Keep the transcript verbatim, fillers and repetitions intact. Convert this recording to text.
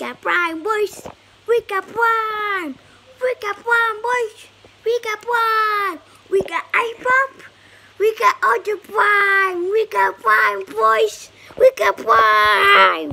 got prime, boys. We got prime. We got prime, boys. We got prime. We got ice pop. We got all the prime. We got prime, boys. We got prime.